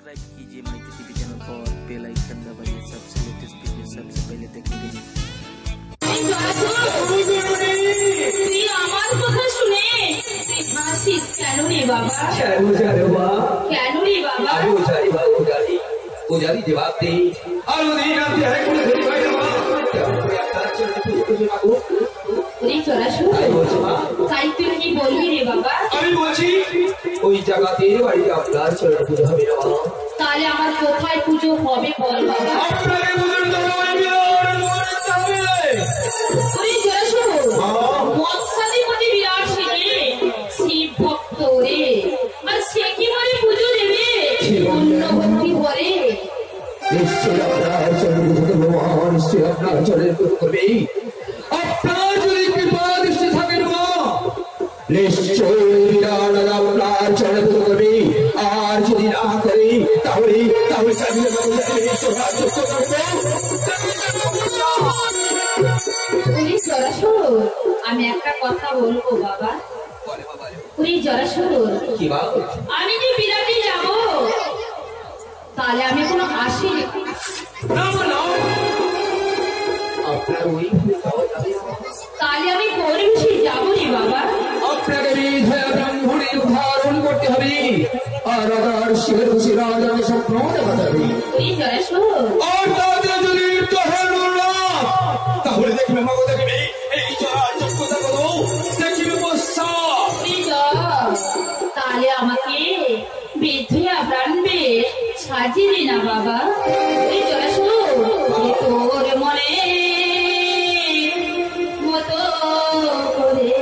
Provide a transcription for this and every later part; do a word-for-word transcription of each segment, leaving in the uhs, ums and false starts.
Subscribe कीजिए माइती TV channel को और बेल आइकन दबाइए सबसे लेटेस्ट वीडियो सबसे पहले देखने के लिए। पुजारी जवाब दे और वो नहीं जानते हैं कौन से भाई साहित्य की बोली रे बाबा আমি বলছি ওই জায়গাতে বাড়ি আপনার চরণ পুজো হবে না তাহলে আমার কোথায় পুজো হবে বল বাবা আপনাকে পুজোর দরকার হবে আর মনে চাবে ওই জয়সু মৎস্যাধিপতি বিরাট সিংহে শিব ভক্ত রে আর সে কি মানে পুজো দেবে অন্য ভক্তি করে নিশ্চয় আপনার চরণ পুজো ভগবান নিশ্চয় আপনার চরণ পুজো করবে আপনার যদি কৃপা দৃষ্টি থাকে না নিশ্চয় আপনার চরণ পুজো করবে আর যদি না করে তাহলে তাহলে আমি একটা কথা বলবো বাবা ওই জরাসুর আমি যে বিরাটে যাব তাহলে আমি কোনো আসি আপনার ওই তাহলে আমি পরিবেশে যাবো রে বাবা আপনাকে ব্রাহ্মণে উদ্ধারণ করতে হবে আর রাজার শিবের খুশি রাজার স্বপ্ন দেখাতে হবে আর তাতে যদি তাহলে দেখবে মাগো দেখবে এই যোগ্যতা করো দেখবে তাহলে আমাকে বৃদ্ধা ব্রাহ্মণে সাজিয়ে না বাবা এই জরাসু তোর মনে মতো করে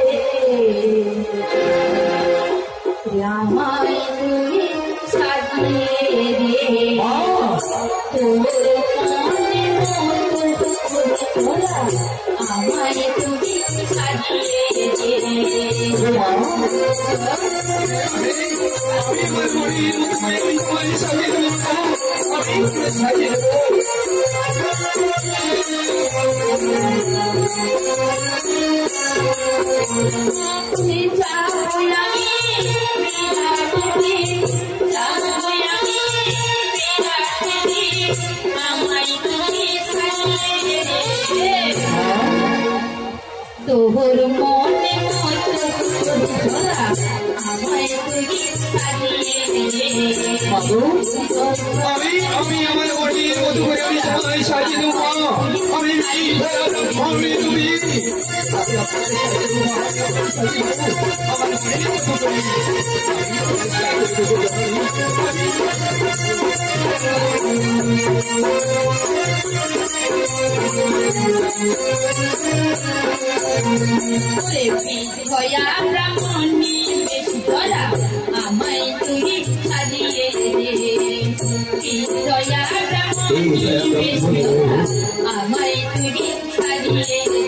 আমায় তুই সাজিয়ে দে তোর মনে মতো করে আমায় তুই সাজিয়ে দে তোর মনে মতো আমায় তুই সাজিয়ে আমি আমি আমার বডির মতো করে আমি তোমায় সাজিয়ে দেবো আমি আমি তুমি ব্রাহ্মণী বেশ ধরা আমায় তুই সাজিয়ে দে বিজয়া ব্রাহ্মণী বেশ ধরা আমায় তুই সাজিয়ে দে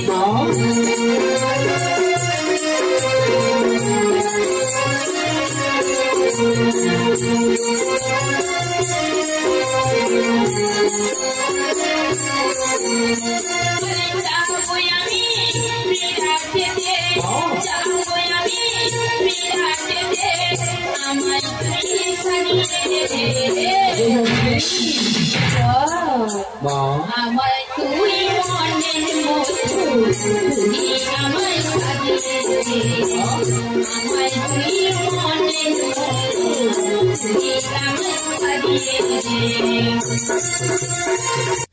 আমায় তুই মনে মতো তুই আমায় সাজিয়ে আমায় তুই মনে মতো তুই আমায় সাজিয়ে